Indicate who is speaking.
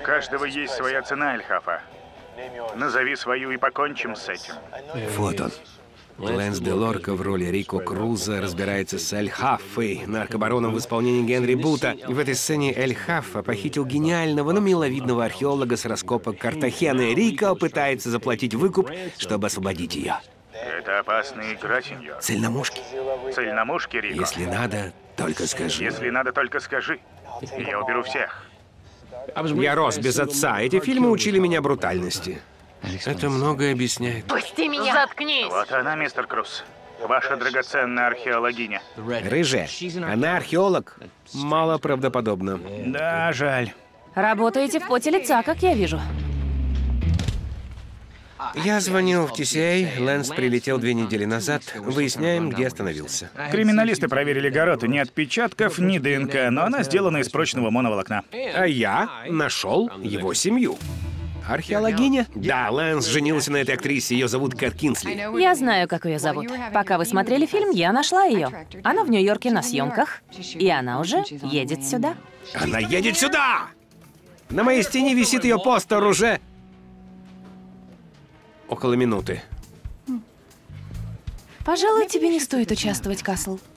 Speaker 1: каждого есть своя цена, Эль-Хафа. Назови свою и покончим с этим.
Speaker 2: Вот он. Лэнс де Лорка в роли Рико Круза разбирается с Эль-Хаффой, наркобароном в исполнении Генри Бута. И в этой сцене Эль-Хаффа похитил гениального, но миловидного археолога с раскопок Картахены. Рико пытается заплатить выкуп, чтобы освободить ее.
Speaker 1: Это опасная игра, сеньор.
Speaker 2: Цель на мушке.
Speaker 1: Цель на мушке, Рико.
Speaker 2: Если надо, только скажи.
Speaker 1: Если надо, только скажи. И я уберу всех.
Speaker 2: Я рос без отца. Эти фильмы учили меня брутальности. Это многое объясняет.
Speaker 3: Пусти меня! Заткнись!
Speaker 1: Вот она, мистер Круз. Ваша драгоценная археологиня.
Speaker 2: Рыжая. Она археолог. Мало правдоподобно.
Speaker 1: Да, жаль.
Speaker 3: Работаете в поте лица, как я вижу.
Speaker 2: Я звонил в TCA. Лэнс прилетел 2 недели назад. Выясняем, где остановился.
Speaker 1: Криминалисты проверили Гароту. Ни отпечатков, ни ДНК, но она сделана из прочного моноволокна.
Speaker 2: А я нашел его семью. Археологиня? Да, Лэнс женился на этой актрисе. Ее зовут Кэт Кинсли.
Speaker 3: Я знаю, как ее зовут. Пока вы смотрели фильм, я нашла ее. Она в Нью-Йорке на съемках, и она уже едет сюда.
Speaker 2: Она едет сюда! На моей стене висит ее постер уже около минуты.
Speaker 3: Пожалуй, тебе не стоит участвовать, Касл.